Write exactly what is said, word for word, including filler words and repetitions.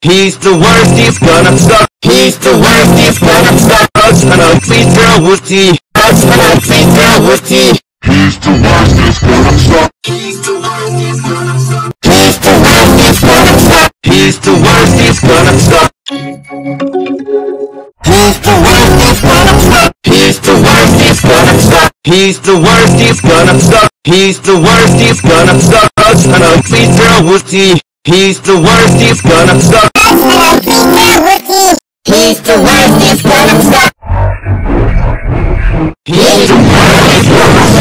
He's the worst, he's gonna suck. He's the worst, he's gonna suck. Us gonna please girl Woody. Us gonna please girl Woody. He's the worst, he's gonna suck. He's the worst, he's gonna suck. He's the worst, he's gonna suck. He's the worst, he's gonna suck. He's the worst, he's gonna suck. He's the worst, he's gonna suck. He's the worst, he's gonna suck. He's the worst, he's gonna suck. Us gonna please girl Woody. He's the worst, he's gonna suck. He's the worst, he's gonna suck. He's the worst, he's gonna suck.